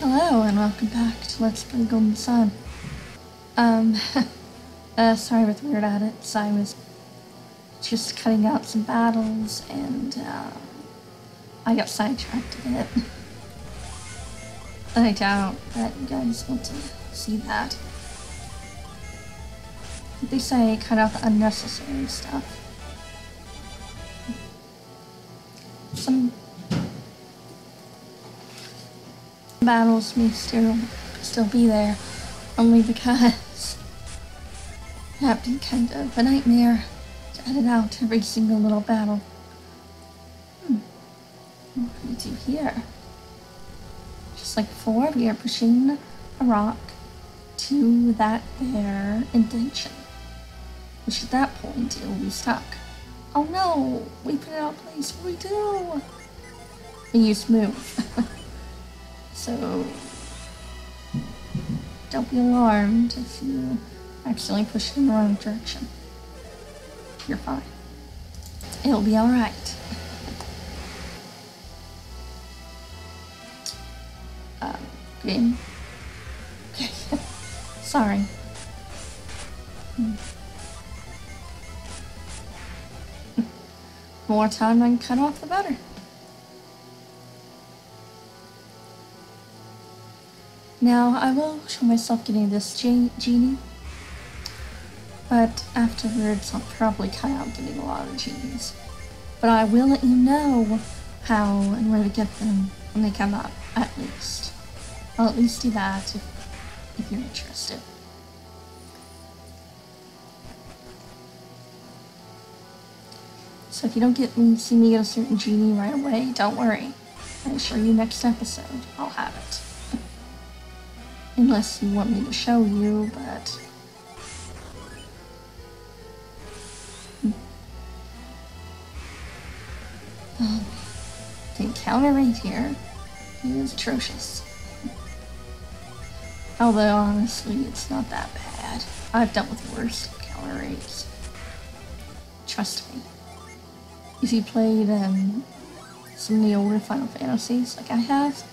Hello and welcome back to Let's Play Golden Sun. Um, sorry with weird edits. I was just cutting out some battles and I got sidetracked a bit. I doubt that you guys want to see that. They say cut out the unnecessary stuff. Some battles may still be there, only because it have to be kind of a nightmare to edit out every single little battle. What do we do here? Just like before, we are pushing a rock to that there indentation, which at that point it will be stuck. Oh no! We put it out of place. What do we do? We use move. So don't be alarmed if you accidentally push it in the wrong direction. You're fine. It'll be alright. Game. Okay. Sorry. More time I can cut off, the better. Now, I will show myself getting this genie, but afterwards I'll probably cut out getting a lot of genies. But I will let you know how and where to get them when they come up, at least. I'll at least do that if you're interested. So if you don't see me get a certain genie right away, don't worry. I assure you next episode I'll have it. Unless you want me to show you, but... the encounter rate here is atrocious. Although, honestly, it's not that bad. I've dealt with worse encounter rates. Trust me. If you played some of the older Final Fantasies like I have,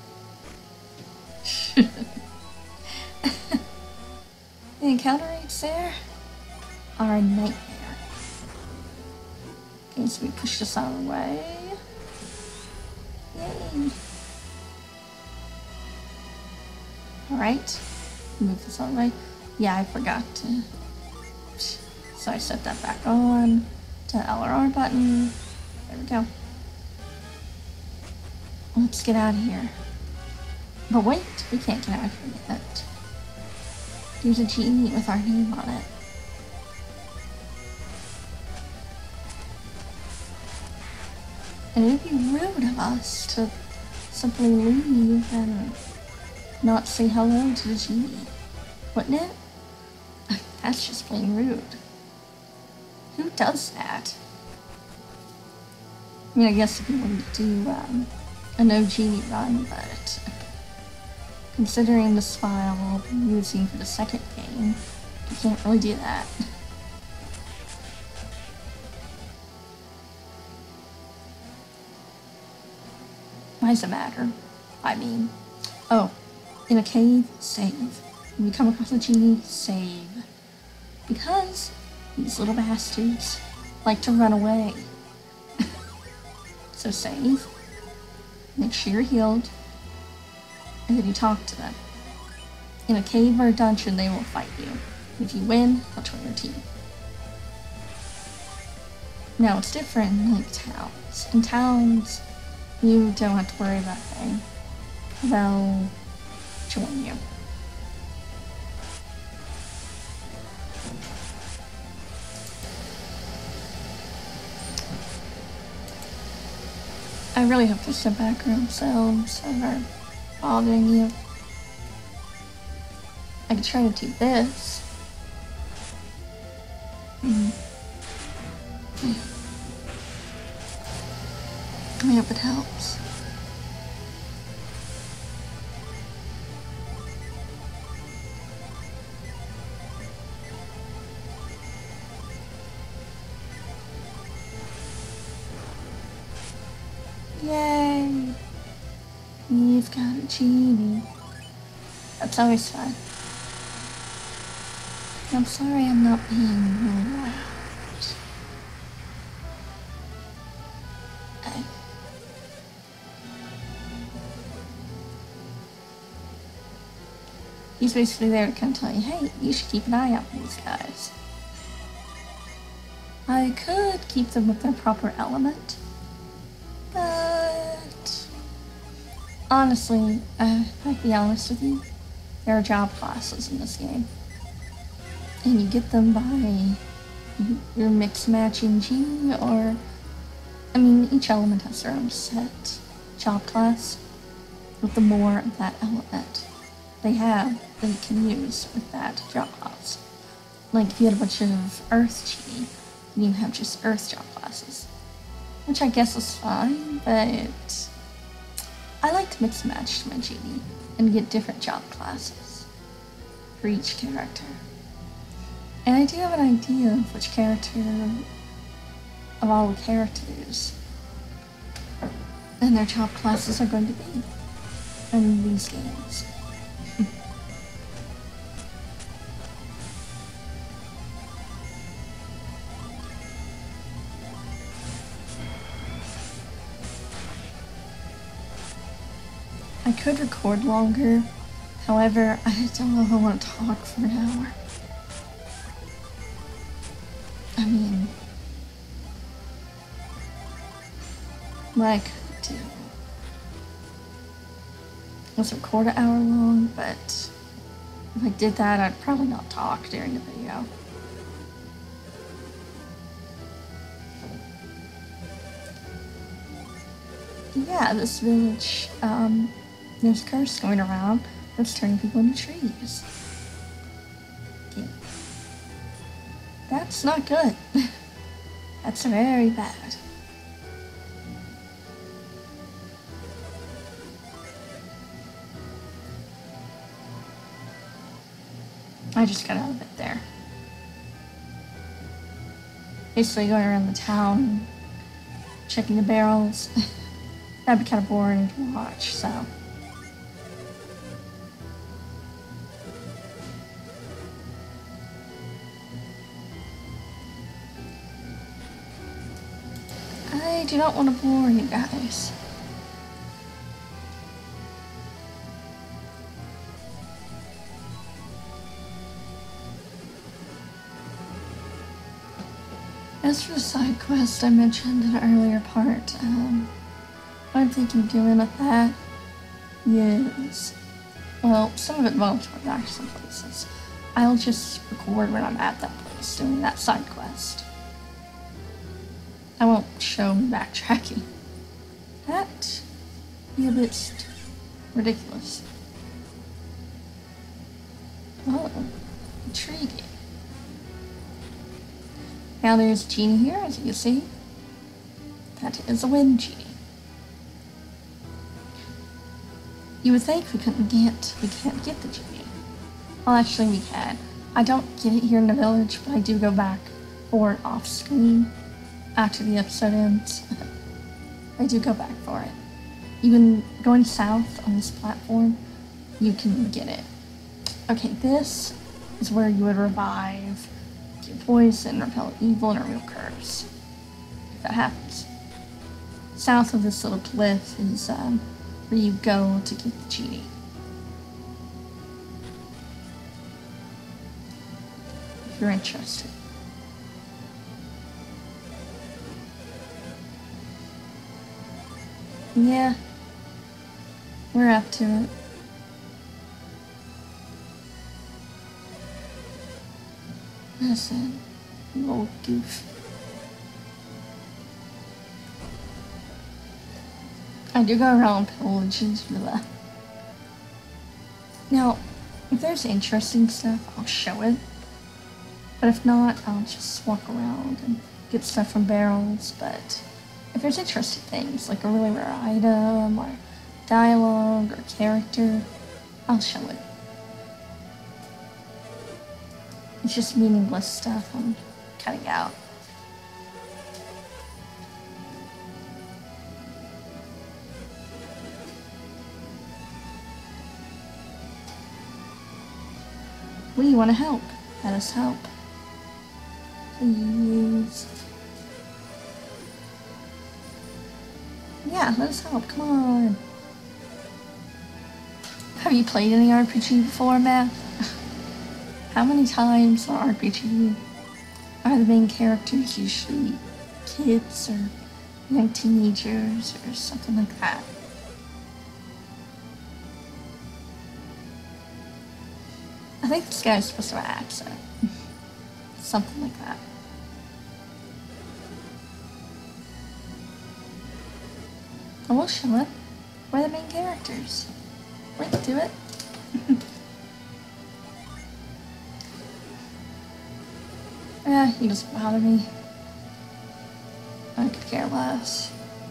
the encounter rates there are a nightmare. Okay, so we push this out of the way. Yay! Alright, move this out of the way. Yeah, I forgot to. So I set that back on to the LRR button. There we go. Let's get out of here. But wait, we can't get out of here yet. There's a genie with our name on it. And it would be rude of us to simply leave and not say hello to the genie, wouldn't it? That's just plain rude. Who does that? I mean, I guess if you wanted to do a no genie run, but considering this file I'll be using for the second game, you can't really do that. Why does it matter? I mean, oh, in a cave, save. When you come across a genie, save. Because these little bastards like to run away. So save, make sure you're healed, and then you talk to them. In a cave or a dungeon, they will fight you. If you win, they'll join your team. Now, it's different in like towns. In towns, you don't have to worry about anything. They'll join you. I really hope there's some background sounds that are bothering you. I could try to do this. I hope it helps. Yay! We've got a genie. That's always fun. I'm sorry I'm not being loud. He's basically there to kind of tell you, hey, you should keep an eye out for these guys. I could keep them with their proper element, but honestly, I'll be honest with you, there are job classes in this game, and you get them by your mix matching genie, or I mean, each element has their own set job class with the more of that element they have that you can use with that job class. Like if you had a bunch of earth genie, you have just earth job classes, which I guess is fine, but I like to mix and match my genie and get different job classes for each character. And I do have an idea of which character of all the characters and their job classes are going to be in these games. I could record longer, however, I don't know if I want to talk for an hour. I mean, what I could do was record an hour long, but if I did that, I'd probably not talk during the video. Yeah, this village, there's a curse going around that's turning people into trees. Okay. That's not good. That's very bad. I just got out of it there. Basically going around the town, checking the barrels. That'd be kind of boring to watch, so. I do not want to bore you guys. As for the side quest I mentioned in an earlier part, what I'm thinking of doing with that is, well, some of it voluntarily, actually some places. I'll just record when I'm at that place doing that side quest. I won't show me backtracking. That'd be a bit ridiculous. Oh, intriguing. Now there's a genie here, as you can see. That is a wind genie. You would think we can't get the genie. Well, actually we can. I don't get it here in the village, but I do go back for it off screen after the episode ends. I do go back for it. Even going south on this platform, you can get it. Okay, this is where you would revive, get poison, repel evil, and a real curse. If that happens. South of this little cliff is where you go to get the genie. If you're interested. Yeah, we're up to it. Listen, you old goof. I do go around pillages for that. Now, if there's interesting stuff, I'll show it. But if not, I'll just walk around and get stuff from barrels. But if there's interesting things, like a really rare item, or dialogue, or character, I'll show it. It's just meaningless stuff I'm cutting out. We want to help. Let us help. Please. Yeah, let us help. Come on. Have you played any RPG before, Matt? How many times in RPG are the main characters usually kids or young teenagers or something like that? I think this guy's supposed to have an accent. Something like that. I will show it. We're the main characters. We can do it. Yeah, he doesn't bother me. I could care less.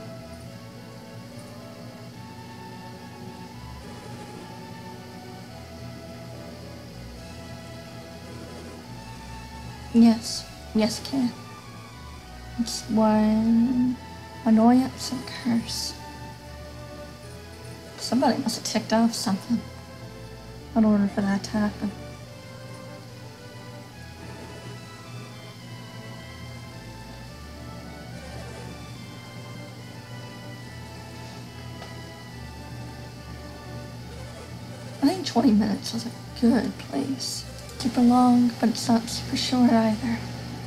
Yes, yes, I can. It's one annoyance and curse. Somebody must have ticked off something in order for that to happen. I think 20 minutes is a good place. Super long, but it's not super short either.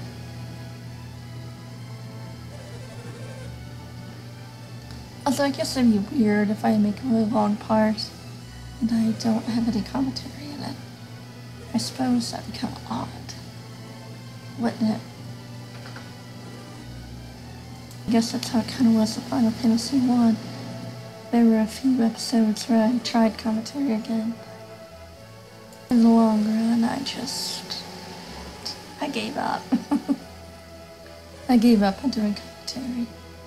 Although I guess it'd be weird if I make a really long part and I don't have any commentary in it. I suppose that'd be kind of odd, wouldn't it? I guess that's how it kind of was with Final Fantasy 1. There were a few episodes where I tried commentary again. In the long run, I gave up. I gave up on doing commentary.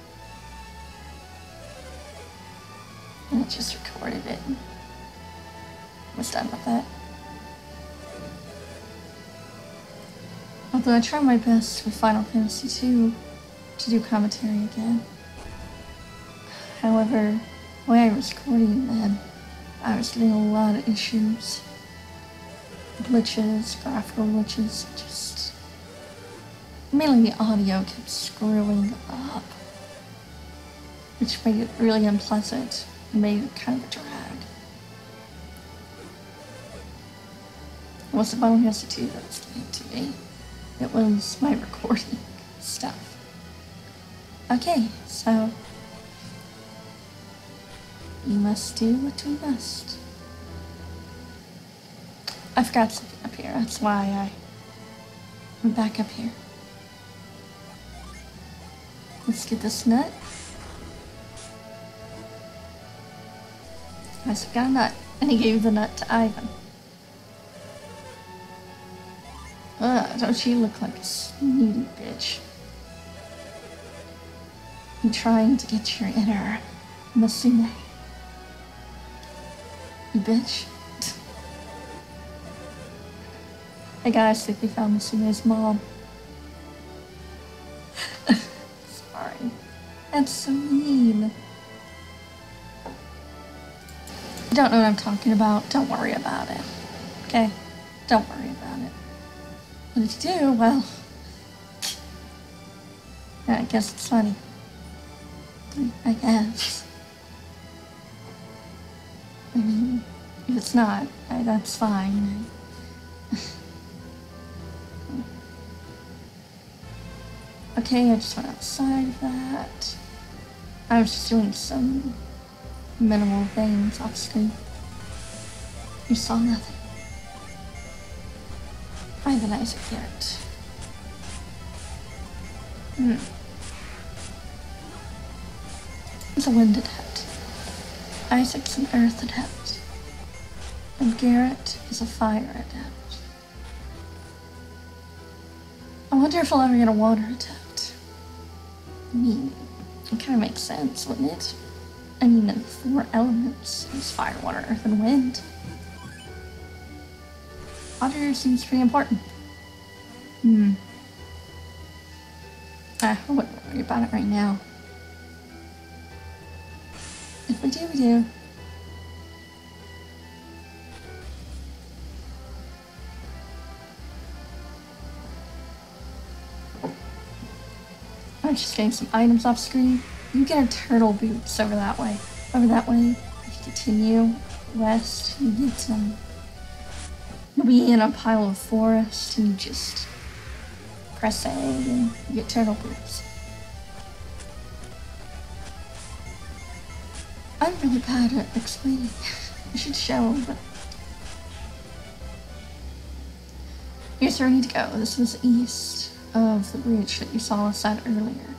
And I just recorded it and was done with that. Although I tried my best with Final Fantasy 2 to do commentary again. However, the way I was recording them, I was getting a lot of issues. Glitches, graphical glitches, just mainly the audio kept screwing up, which made it really unpleasant and made it kind of a drag. It wasn't Final Fantasy 2 that was getting to me, it was my recording stuff. Okay, so we must do what we must. I forgot something up here, that's why I'm back up here. Let's get this nut. Isaac got a nut, and he gave the nut to Ivan. Don't you look like a snooty bitch? I'm trying to get your inner Masume. You bitch. Hey guys, I think we found Masume's mom. Sorry. That's so mean. You don't know what I'm talking about, don't worry about it. Okay? Don't worry about it. But if you do, well... yeah, I guess it's funny. I guess. I mean, if it's not, that's fine. Okay, I just went outside of that. I was just doing some minimal things off screen. You saw nothing. I have an Isaac Garrett. It's a wind adept. Isaac's an earth adept. And Garrett is a fire adept. I wonder if I'll ever get a water adept. I mean, it kind of makes sense, wouldn't it? I mean, the 4 elements is fire, water, earth, and wind. Water seems pretty important. I wouldn't worry about it right now. If we do, we do. just getting some items off screen. You get a turtle boots over that way. Over that way, if you continue west, you get some. You'll be in a pile of forest and you just press A and you get turtle boots. I'm really bad at explaining. I should show, but. Here's where I need to go. This was east of the bridge that you saw us at earlier.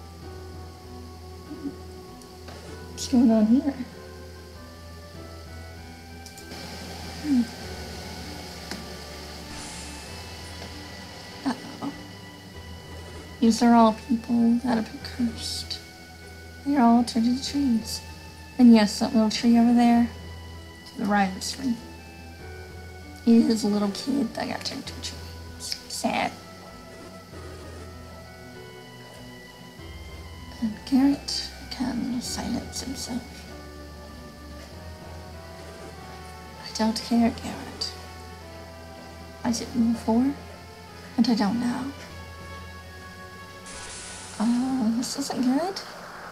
What's going on here? Uh-oh. These are all people that have been cursed. They're all turned into trees. And yes, that little tree over there, to the right of the tree, is a little kid that got turned to a tree. It's sad. And Garrett can silence himself. I don't care, Garrett. I didn't before, and I don't now. This isn't good.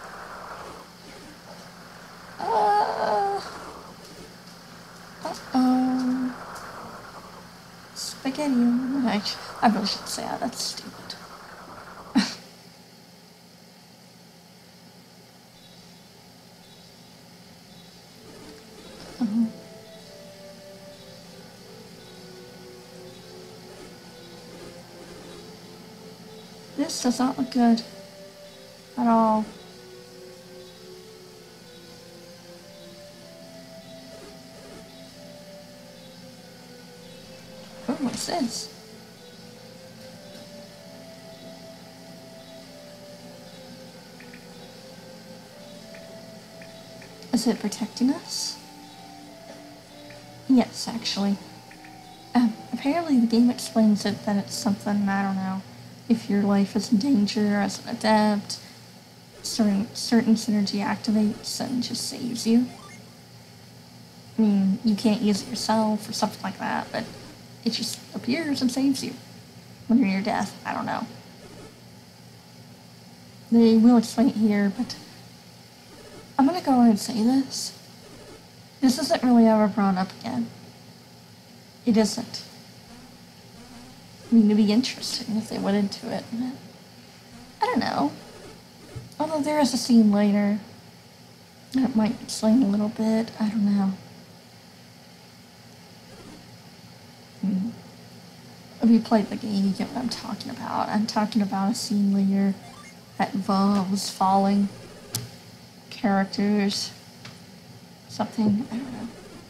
Uh-oh. Spaghetti. I really shouldn't say that. That's stupid. This does not look good at all. Oh, what's this? Is it protecting us? Yes, actually. Apparently the game explains it that it's something, I don't know, if your life is in danger as an adept, certain synergy activates and just saves you. I mean, you can't use it yourself or something like that, but it just appears and saves you when you're near death. I don't know. They will explain it here, but I'm gonna go ahead and say this. This isn't really ever brought up again. It isn't. I mean, it'd be interesting if they went into it. I don't know. Although there is a scene later that might explain a little bit. I don't know. If you played the game, you get what I'm talking about. I'm talking about a scene later that involves falling characters. Something, I don't know.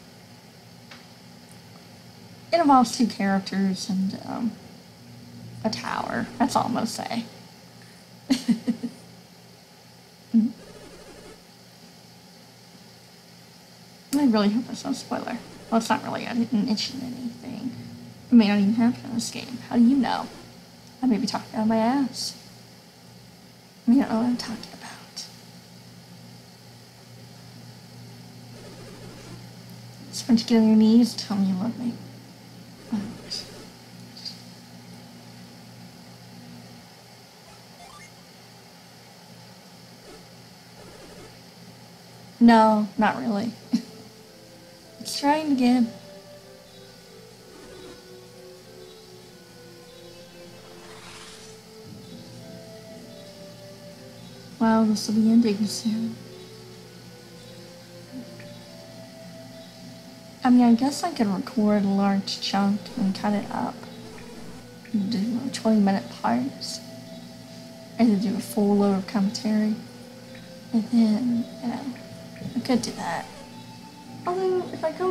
It involves two characters and a tower. That's all I'm gonna say. I really hope that's not a spoiler. Well, it's not really. I didn't mention anything. It may not even happen in this game. How do you know? I may be talking out of my ass. I may not know what I'm talking about. So once you get on your knees, tell me you love me. No, not really. It's trying again. Wow, this will be ending soon. I mean, I guess I could record a large chunk and cut it up. And do 20-minute parts. And do a full load of commentary. And then, you know, I could do that. Although, if I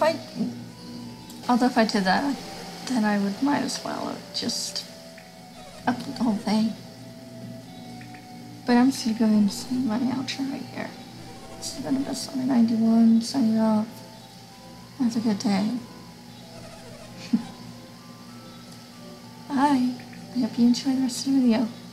did that, then I might as well just upload the whole thing. But I'm just gonna go ahead and say my outro right here. This has been Abyssal91, signing off. Have a good day. Bye. I hope you enjoy the rest of the video.